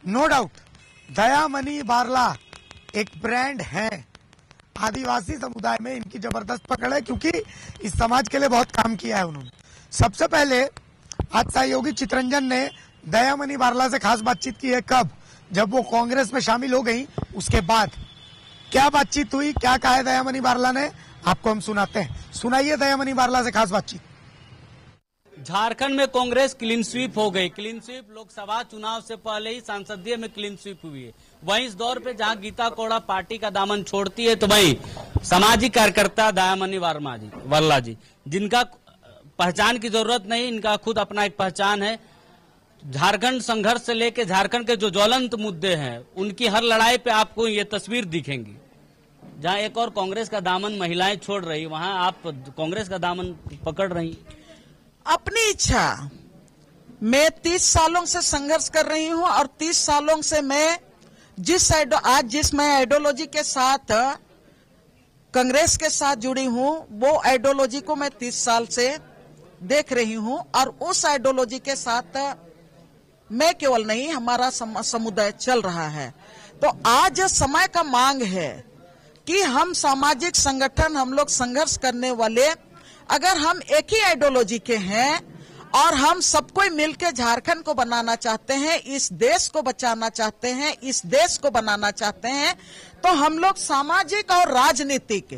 No doubt Dayamani Barla एक brand है। आदिवासी समुदाय में इनकी जबरदस्त पकड़ है क्योंकि इस समाज के लिए बहुत काम किया है उन्होंने। सबसे पहले आज सहयोगी चितरंजन ने दयामनी बारला से खास बातचीत की है। कब? जब वो कांग्रेस में शामिल हो गई उसके बाद क्या बातचीत हुई, क्या कहा है दयामनी बारला ने, आपको हम सुनाते हैं। सुनाइए दयामनी बारला से खास बातचीत। झारखंड में कांग्रेस क्लीन स्वीप हो गई। क्लीन स्वीप लोकसभा चुनाव से पहले ही संसदीय में क्लीन स्वीप हुई है। वहीं इस दौर पे जहां गीता कोड़ा पार्टी का दामन छोड़ती है तो वहीं सामाजिक कार्यकर्ता दयामनी बारला जी, जिनका पहचान की जरूरत नहीं, इनका खुद अपना एक पहचान है। झारखंड संघर्ष से लेकर झारखंड के जो ज्वलंत मुद्दे हैं उनकी हर लड़ाई पे आपको ये तस्वीर दिखेंगी। जहां एक और कांग्रेस का दामन महिलाएं छोड़ रही, वहां आप कांग्रेस का दामन पकड़ रही। अपनी इच्छा। मैं 30 सालों से संघर्ष कर रही हूं और 30 सालों से मैं जिस मैं आइडियोलॉजी के साथ कांग्रेस के साथ जुड़ी हूं वो आइडियोलॉजी को मैं 30 साल से देख रही हूं और उस आइडियोलॉजी के साथ मैं केवल नहीं, हमारा समुदाय चल रहा है। तो आज समय का मांग है कि हम सामाजिक संगठन, हम लोग संघर्ष करने वाले, अगर हम एक ही आइडियोलॉजी के हैं और हम सबको मिलकर झारखंड को बनाना चाहते हैं, इस देश को बचाना चाहते हैं, इस देश को बनाना चाहते हैं, तो हम लोग सामाजिक और राजनीतिक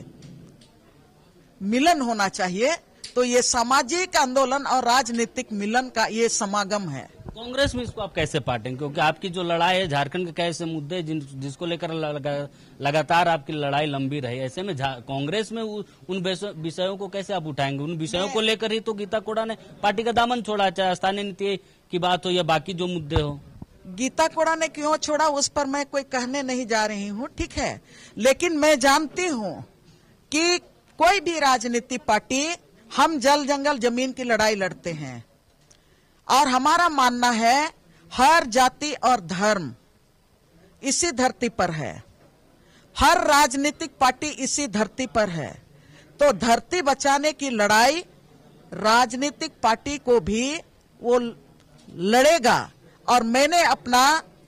मिलन होना चाहिए। तो ये सामाजिक आंदोलन और राजनीतिक मिलन का ये समागम है। कांग्रेस में इसको आप कैसे पाटेंगे, क्योंकि आपकी जो लड़ाई है झारखंड के कैसे मुद्दे जिसको लेकर लगातार आपकी लड़ाई लंबी रही, ऐसे में कांग्रेस में उन विषयों को कैसे आप उठाएंगे? उन विषयों को लेकर ही तो गीता कोड़ा ने पार्टी का दामन छोड़ा, चाहे स्थानीय नीति की बात हो या बाकी जो मुद्दे हो। गीता कोड़ा ने क्यों छोड़ा उस पर मैं कोई कहने नहीं जा रही हूँ, ठीक है, लेकिन मैं जानती हूँ कि कोई भी राजनीतिक पार्टी, हम जल जंगल जमीन की लड़ाई लड़ते हैं और हमारा मानना है हर जाति और धर्म इसी धरती पर है, हर राजनीतिक पार्टी इसी धरती पर है। तो धरती बचाने की लड़ाई राजनीतिक पार्टी को भी वो लड़ेगा। और मैंने अपना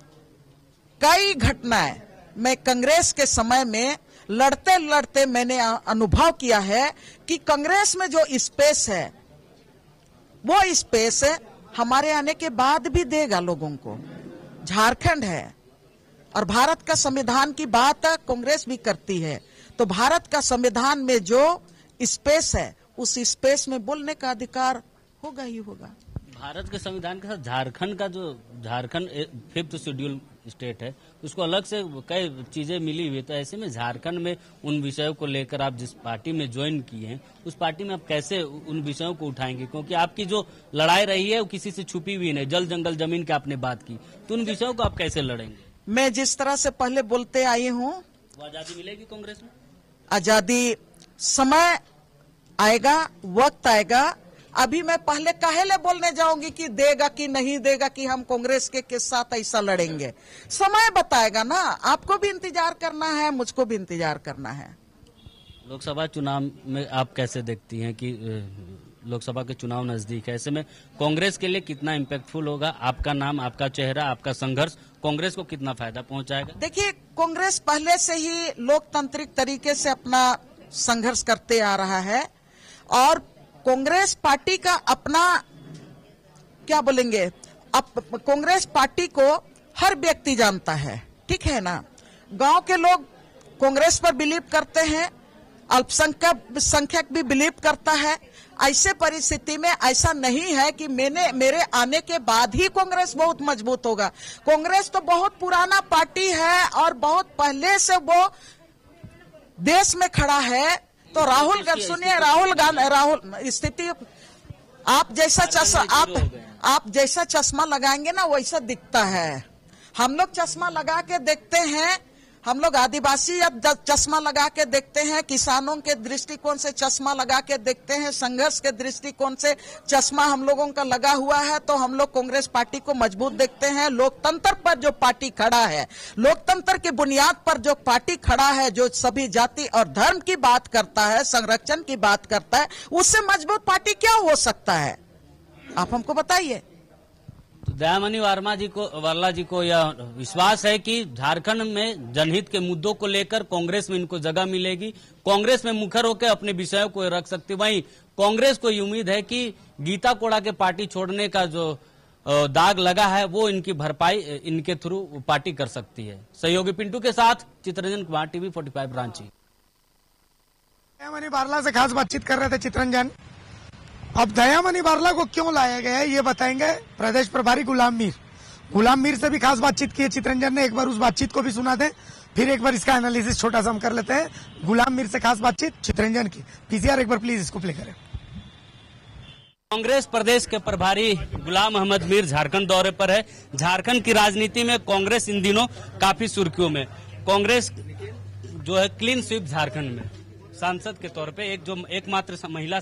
कई घटनाएं मैं कांग्रेस के समय में लड़ते लड़ते मैंने अनुभव किया है कि कांग्रेस में जो स्पेस है वो स्पेस हमारे आने के बाद भी देगा लोगों को। झारखंड है और भारत का संविधान की बात कांग्रेस भी करती है, तो भारत का संविधान में जो स्पेस है उस स्पेस में बोलने का अधिकार होगा ही होगा। भारत के संविधान के साथ झारखंड का जो झारखंड 5th शेड्यूल स्टेट है उसको अलग से कई चीजें मिली हुई, तो ऐसे में झारखंड में उन विषयों को लेकर आप जिस पार्टी में ज्वाइन किए हैं उस पार्टी में आप कैसे उन विषयों को उठाएंगे? क्योंकि आपकी जो लड़ाई रही है वो किसी से छुपी हुई नहीं, जल जंगल जमीन की आपने बात की, तो उन विषयों को आप कैसे लड़ेंगे? मैं जिस तरह से पहले बोलते आई हूँ, वो आजादी मिलेगी कांग्रेस में? आजादी समय आएगा, वक्त आएगा। अभी मैं पहले काहेले बोलने जाऊंगी कि देगा कि नहीं देगा, कि हम कांग्रेस के साथ ऐसा लड़ेंगे। समय बताएगा ना, आपको भी इंतजार करना है, मुझको भी इंतजार करना है। लोकसभा चुनाव में आप कैसे देखती हैं कि लोकसभा के चुनाव नजदीक है, ऐसे में कांग्रेस के लिए कितना इम्पैक्टफुल होगा आपका नाम, आपका चेहरा, आपका संघर्ष कांग्रेस को कितना फायदा पहुंचाएगा? देखिए, कांग्रेस पहले से ही लोकतांत्रिक तरीके से अपना संघर्ष करते आ रहा है और कांग्रेस पार्टी का अपना क्या बोलेंगे, कांग्रेस पार्टी को हर व्यक्ति जानता है, ठीक है ना। गांव के लोग कांग्रेस पर बिलीव करते हैं, अल्पसंख्यक भी बिलीव करता है। ऐसे परिस्थिति में ऐसा नहीं है कि मेरे आने के बाद ही कांग्रेस बहुत मजबूत होगा। कांग्रेस तो बहुत पुराना पार्टी है और बहुत पहले से वो देश में खड़ा है। तो राहुल गांधी, सुनिए, राहुल स्थिति, आप जैसा चश्मा लगाएंगे ना वैसा दिखता है। हम लोग चश्मा लगा के देखते हैं, हम लोग आदिवासी अब चश्मा लगा के देखते हैं, किसानों के दृष्टिकोण से चश्मा लगा के देखते हैं, संघर्ष के दृष्टिकोण से चश्मा हम लोगों का लगा हुआ है। तो हम लोग कांग्रेस पार्टी को मजबूत देखते हैं। लोकतंत्र पर जो पार्टी खड़ा है, लोकतंत्र की बुनियाद पर जो पार्टी खड़ा है, जो सभी जाति और धर्म की बात करता है, संरक्षण की बात करता है, उससे मजबूत पार्टी क्या हो सकता है? आप हमको बताइए। तो दयामणि वर्ला जी को यह विश्वास है कि झारखंड में जनहित के मुद्दों को लेकर कांग्रेस में इनको जगह मिलेगी, कांग्रेस में मुखर होकर अपने विषयों को रख सकते। वहीं कांग्रेस को उम्मीद है कि गीता कोड़ा के पार्टी छोड़ने का जो दाग लगा है वो इनकी भरपाई इनके थ्रू पार्टी कर सकती है। सहयोगी पिंटू के साथ चित्रंजन कुमार, टीवी 45 रांची। दयामणि बारला से खास बातचीत कर रहे थे चित्रंजन। अब दयामणि बारला को क्यों लाया गया है ये बताएंगे प्रदेश प्रभारी गुलाम मीर से भी खास बातचीत की है चित्रंजन ने। एक बार उस बातचीत को भी सुना दें, फिर एक बार इसका एनालिसिस छोटा सा हम कर लेते हैं। गुलाम मीर से खास बातचीत चित्रंजन की। पीसीआर एक बार प्लीज इसको प्ले करें। कांग्रेस प्रदेश के प्रभारी गुलाम अहमद मीर झारखंड दौरे पर है। झारखंड की राजनीति में कांग्रेस इन दिनों काफी सुर्खियों में। कांग्रेस जो है क्लीन स्वीप झारखंड में सांसद के तौर पे एकमात्र महिला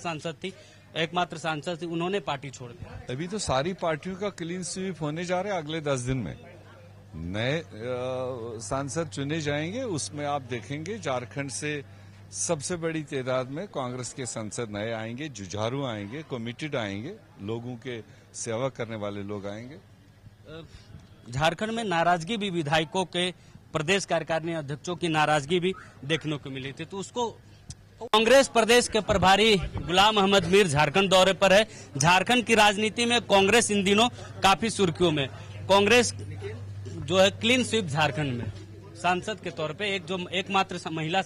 सांसद थी, उन्होंने पार्टी छोड़ दी। अभी तो सारी पार्टियों का क्लीन स्वीप होने जा रहा है। अगले 10 दिन में नए सांसद चुने जाएंगे। उसमें आप देखेंगे झारखंड से सबसे बड़ी तादाद में कांग्रेस के सांसद नए आएंगे, जुझारू आएंगे, कमिटेड आएंगे, लोगों के सेवा करने वाले लोग आएंगे। झारखंड में नाराजगी भी, विधायकों के प्रदेश कार्यकारिणी अध्यक्षों की नाराजगी भी देखने को मिली थी। तो उसको कांग्रेस प्रदेश के प्रभारी गुलाम अहमद मीर झारखंड दौरे पर है। झारखंड की राजनीति में कांग्रेस इन दिनों काफी सुर्खियों में। कांग्रेस जो है क्लीन स्वीप झारखंड में सांसद के तौर पे एकमात्र महिला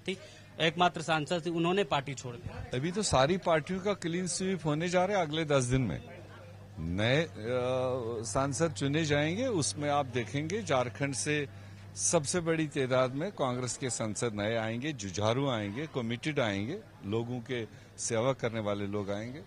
सांसद थी, उन्होंने पार्टी छोड़ दी। अभी तो सारी पार्टियों का क्लीन स्वीप होने जा रहा है। अगले 10 दिन में नए सांसद चुने जाएंगे। उसमें आप देखेंगे झारखंड से सबसे बड़ी तादाद में कांग्रेस के सांसद नए आएंगे, जुझारू आएंगे, कमिटेड आएंगे, लोगों के सेवा करने वाले लोग आएंगे।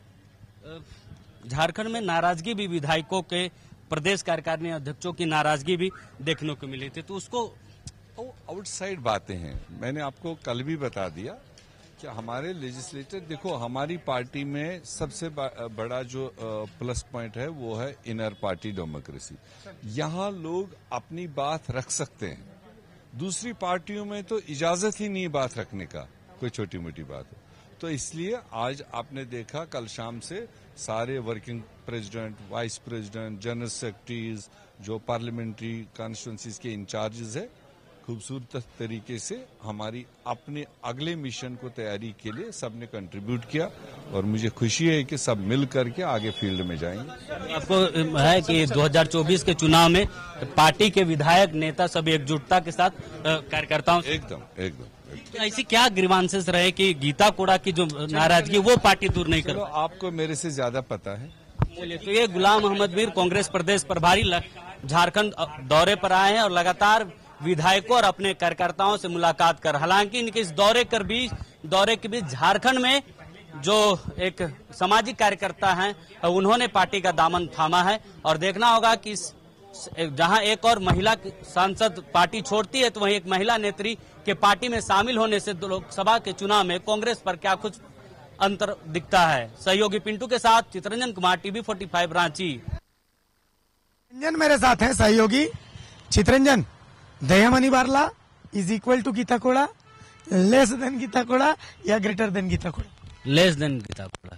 झारखंड में नाराजगी भी, विधायकों के प्रदेश कार्यकारिणी अध्यक्षों की नाराजगी भी देखने को मिली थी। तो उसको आउटसाइड बातें हैं। मैंने आपको कल भी बता दिया कि हमारे लेजिस्लेटर, देखो हमारी पार्टी में सबसे बड़ा जो प्लस पॉइंट है वो है इनर पार्टी डेमोक्रेसी। यहाँ लोग अपनी बात रख सकते हैं। दूसरी पार्टियों में तो इजाजत ही नहीं बात रखने का, कोई छोटी मोटी बात हो। तो इसलिए आज आपने देखा कल शाम से सारे working president, vice president, general secretaries, जो पार्लियामेंट्री कॉन्स्टिट्यूंसीज के इंचार्जेस है, खूबसूरत तरीके से हमारी अपने अगले मिशन को तैयारी के लिए सबने कंट्रीब्यूट किया और मुझे खुशी है कि सब मिल करके आगे फील्ड में जाएंगे। आपको है कि 2024 के चुनाव में पार्टी के विधायक नेता सब एकजुटता के साथ कार्यकर्ताओं एकदम ऐसी क्या ग्रीवांसेस रहे कि गीता कोड़ा की जो नाराजगी वो पार्टी दूर नहीं कर? आपको मेरे से ज्यादा पता है। चलिए, तो ये गुलाम अहमद मीर कांग्रेस प्रदेश प्रभारी झारखंड दौरे पर आए हैं और लगातार विधायकों और अपने कार्यकर्ताओं से मुलाकात कर, हालांकि इनके इस दौरे के बीच झारखंड में जो एक सामाजिक कार्यकर्ता हैं उन्होंने पार्टी का दामन थामा है और देखना होगा कि जहां एक और महिला सांसद पार्टी छोड़ती है तो वहीं एक महिला नेत्री के पार्टी में शामिल होने से लोकसभा के चुनाव में कांग्रेस पर क्या कुछ अंतर दिखता है। सहयोगी पिंटू के साथ चित्रंजन कुमार, टीवी 45 रांची। चित्रंजन मेरे साथ हैं सहयोगी Chitranjan. Dayamani Barla is equal to Gita Koda, less than Gita Koda या greater than Gita Koda? Less than Gita Koda.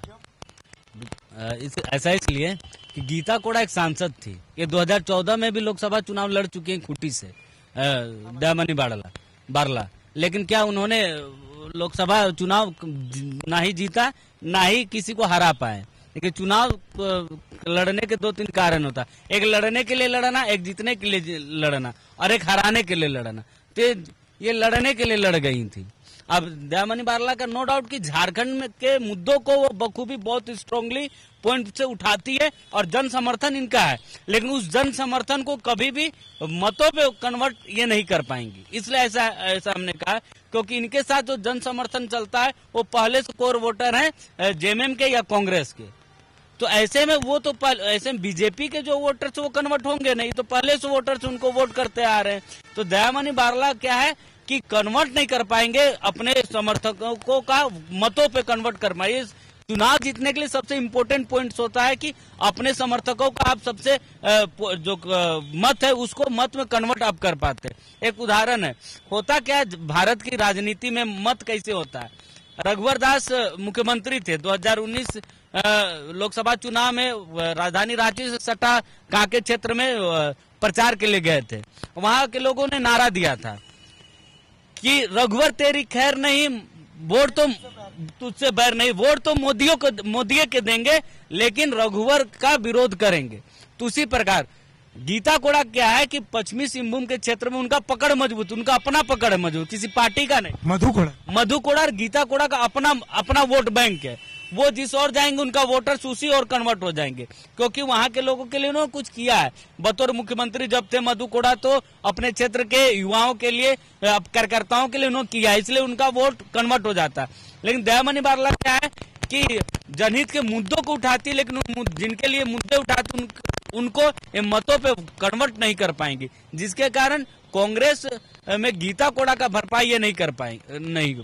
ऐसा इसलिए कि गीता कोड़ा एक सांसद थी। ये 2014 में भी लोकसभा चुनाव लड़ चुके हैं खूंटी से दयामणि बारला, लेकिन क्या उन्होंने लोकसभा चुनाव ना ही जीता ना ही किसी को हरा पाए। लेकिन चुनाव लड़ने के 2-3 कारण होता है, एक लड़ने के लिए लड़ना, एक जीतने के लिए लड़ना और एक हराने के लिए लड़ना। तो ये लड़ने के लिए लड़ गई थी। अब दयामणि बारला का नो डाउट कि झारखंड में के मुद्दों को वो बखूबी बहुत स्ट्रांगली पॉइंट से उठाती है और जन समर्थन इनका है, लेकिन उस जन समर्थन को कभी भी मतों पे कन्वर्ट ये नहीं कर पाएंगी। इसलिए ऐसा हमने कहा क्योंकि इनके साथ जो जन समर्थन चलता है वो पहले से कोर वोटर हैं जेएमएम के या कांग्रेस के। तो ऐसे में वो तो ऐसे में बीजेपी के जो वोटर्स वो कन्वर्ट होंगे नहीं, तो पहले से वोटर्स उनको वोट करते आ रहे हैं। तो दयामणि बारला क्या है कि कन्वर्ट नहीं कर पाएंगे, अपने समर्थकों का मतों पे कन्वर्ट कर पाएंगे। चुनाव जीतने के लिए सबसे इम्पोर्टेंट पॉइंट्स होता है कि अपने समर्थकों का आप सबसे जो मत है उसको मत में कन्वर्ट आप कर पाते। एक उदाहरण है, होता क्या है भारत की राजनीति में मत कैसे होता है, रघुवर दास मुख्यमंत्री थे 2019 लोकसभा चुनाव में राजधानी रांची से सटा कांके क्षेत्र में प्रचार के लिए गए थे। वहां के लोगों ने नारा दिया था कि रघुवर तेरी खैर नहीं, वोट तो तुझसे बैर नहीं, वोट तो मोदी के देंगे लेकिन रघुवर का विरोध करेंगे। तो उसी प्रकार गीता कोड़ा क्या है कि पश्चिमी सिंहभूम के क्षेत्र में उनका पकड़ मजबूत, उनका अपना पकड़ मजबूत, किसी पार्टी का नहीं। मधु कोड़ा और गीता कोड़ा का अपना वोट बैंक है। वो जिस ओर जाएंगे उनका वोटर्स उसी ओर कन्वर्ट हो जाएंगे, क्योंकि वहां के लोगों के लिए उन्होंने कुछ किया है। बतौर मुख्यमंत्री जब थे मधु कोड़ा तो अपने क्षेत्र के युवाओं के लिए, कार्यकर्ताओं के लिए उन्होंने किया, इसलिए उनका वोट कन्वर्ट हो जाता है। लेकिन दयामणि बारला क्या है कि जनहित के मुद्दों को उठाती, लेकिन जिनके लिए मुद्दे उठाते उनको मतों पे कन्वर्ट नहीं कर पाएंगे, जिसके कारण कांग्रेस में गीता कोड़ा का भरपाई ये नहीं कर पाएंगे।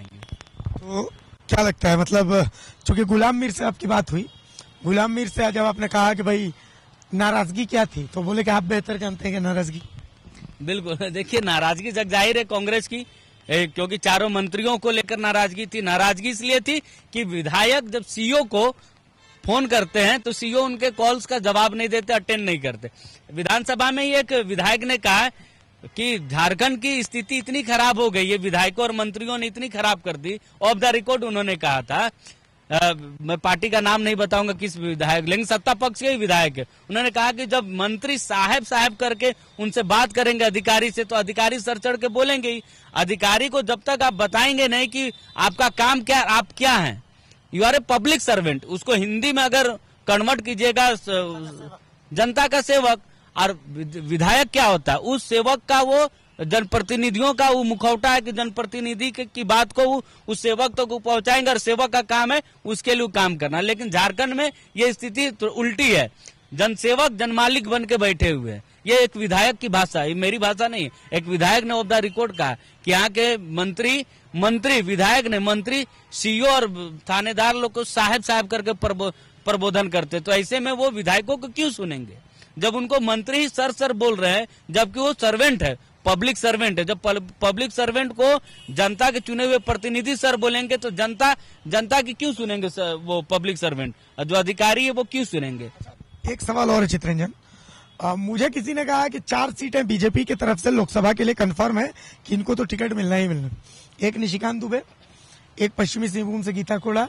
तो क्या लगता है, मतलब चूंकि गुलाम मीर से आपकी बात हुई, गुलाम मीर से जब आपने कहा कि भाई नाराजगी क्या थी, तो बोले कि आप बेहतर जानते हैं कि नाराजगी। बिल्कुल, देखिए नाराजगी जग जाहिर है कांग्रेस की, क्योंकि चारों मंत्रियों को लेकर नाराजगी थी। नाराजगी इसलिए थी कि विधायक जब सीईओ को फोन करते हैं तो सीईओ उनके कॉल्स का जवाब नहीं देते, अटेंड नहीं करते। विधानसभा में ही एक विधायक ने कहा कि झारखंड की स्थिति इतनी खराब हो गई है, विधायकों और मंत्रियों ने इतनी खराब कर दी, ऑफ द रिकॉर्ड उन्होंने कहा था, मैं पार्टी का नाम नहीं बताऊंगा किस विधायक, लेकिन सत्ता पक्ष के ही विधायक है। उन्होंने कहा कि जब मंत्री साहब करके उनसे बात करेंगे अधिकारी से, तो अधिकारी सर चढ़ के बोलेंगे ही। अधिकारी को जब तक आप बताएंगे नहीं कि आपका काम क्या, आप क्या हैं, you are a public servant, उसको हिंदी में अगर कन्वर्ट कीजिएगा जनता का सेवक, और विधायक क्या होता है, उस सेवक का वो जनप्रतिनिधियों का वो मुखौटा है कि जनप्रतिनिधि की बात को उस सेवक तक तो पहुंचाएंगे, और सेवक का काम है उसके लिए काम करना। लेकिन झारखंड में ये स्थिति तो उल्टी है, जनसेवक जनमालिक बन के बैठे हुए हैं। ये एक विधायक की भाषा, ये मेरी भाषा नहीं है, एक विधायक ने ऑफ द रिकॉर्ड कहा कि यहाँ के मंत्री विधायक ने मंत्री सीईओ और थानेदार लोग को साहब करके प्रबोधन करते। तो ऐसे में वो विधायकों को क्यों सुनेंगे जब उनको मंत्री ही सर बोल रहे हैं, जबकि वो सर्वेंट है, पब्लिक सर्वेंट है। जब पब्लिक सर्वेंट को जनता के चुने हुए प्रतिनिधि सर बोलेंगे तो जनता की क्यों सुनेंगे वो पब्लिक सर्वेंट, जो अधिकारी है वो क्यों सुनेंगे। एक सवाल और है चित्रंजन, मुझे किसी ने कहा कि 4 सीटें बीजेपी की तरफ से लोकसभा के लिए कंफर्म है कि इनको तो टिकट मिलना ही मिलना। एक निशिकांत दुबे, एक पश्चिमी सिंहभूम से गीता कोड़ा,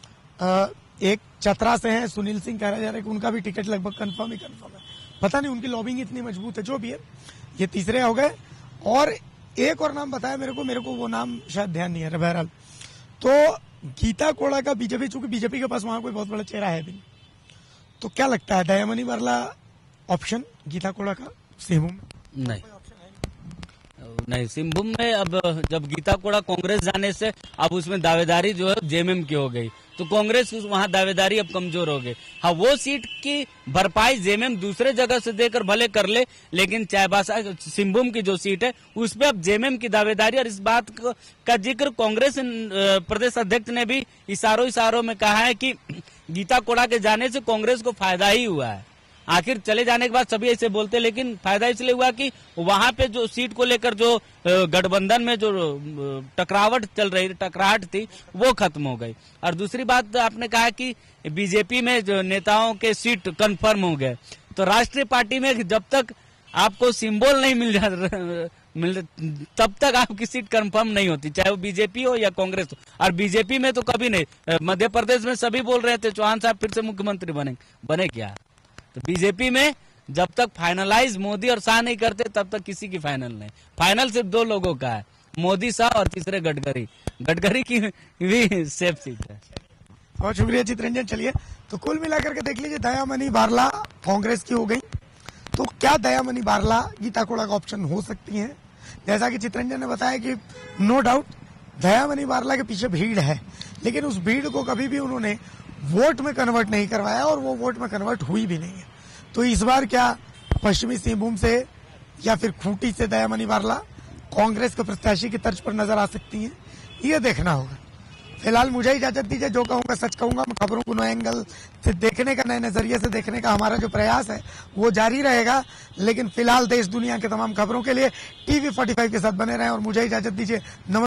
एक चतरा से है सुनील सिंह, कहा जा रहा है कि उनका भी टिकट लगभग कंफर्म है। पता नहीं उनकी लॉबिंग इतनी मजबूत है, जो भी है। ये तीसरे हो गए, और एक और नाम बताया मेरे को वो नाम शायद ध्यान नहीं है। बहरहाल तो गीता कोड़ा का बीजेपी, चूंकि बीजेपी के पास वहां कोई बहुत बड़ा चेहरा है भी, तो क्या लगता है दयामणि बारला ऑप्शन गीता कोड़ा का सिंहभूम में? नहीं, सिंहभूम में अब जब गीता कोड़ा कांग्रेस जाने से अब उसमें दावेदारी जो है जेएमएम की हो गई, तो कांग्रेस वहां दावेदारी अब कमजोर हो गई। हाँ, वो सीट की भरपाई जेएमएम दूसरे जगह से देकर भले कर ले, लेकिन चाईबासा सिंहभूम की जो सीट है उस पर अब जेएमएम की दावेदारी। और इस बात का जिक्र कांग्रेस प्रदेश अध्यक्ष ने भी इशारों में कहा है कि गीता कोड़ा के जाने से कांग्रेस को फायदा ही हुआ है। आखिर चले जाने के बाद सभी ऐसे बोलते, लेकिन फायदा इसलिए हुआ कि वहां पे जो सीट को लेकर जो गठबंधन में जो टकराहट थी वो खत्म हो गई। और दूसरी बात आपने कहा कि बीजेपी में जो नेताओं के सीट कंफर्म हो गए, तो राष्ट्रीय पार्टी में जब तक आपको सिंबल नहीं मिल तब तक आपकी सीट कंफर्म नहीं होती, चाहे वो बीजेपी हो या कांग्रेस हो। और बीजेपी में तो कभी नहीं, मध्य प्रदेश में सभी बोल रहे थे चौहान साहब फिर से मुख्यमंत्री बने क्या। तो बीजेपी में जब तक फाइनलाइज मोदी और शाह नहीं करते तब तक किसी की फाइनल नहीं। फाइनल सिर्फ 2 लोगों का है, मोदी शाह और तीसरे गडकरी की भी सेफ सीट है। बहुत शुक्रिया चित्रंजन। चलिए, तो कुल मिलाकर के देख लीजिए, दयामणि बारला कांग्रेस की हो गई, तो क्या दयामणि बारला गीता कोड़ा का ऑप्शन हो सकती है? जैसा कि चित्रंजन ने बताया कि नो डाउट दयामणि बारला के पीछे भीड़ है, लेकिन उस भीड़ को कभी भी उन्होंने वोट में कन्वर्ट नहीं करवाया, और वो वोट में कन्वर्ट हुई भी नहीं है। तो इस बार क्या पश्चिमी सिंहभूम से या फिर खूंटी से दयामणि बारला कांग्रेस के प्रत्याशी की तर्ज पर नजर आ सकती हैं, ये देखना होगा। फिलहाल मुझे इजाजत दीजिए, जो कहूंगा सच कहूंगा। खबरों को नए एंगल से देखने का, नए नजरिए से देखने का हमारा जो प्रयास है वो जारी रहेगा। लेकिन फिलहाल देश दुनिया के तमाम खबरों के लिए TV45 के साथ बने रहें, और मुझे इजाजत दीजिए। नमस्कार।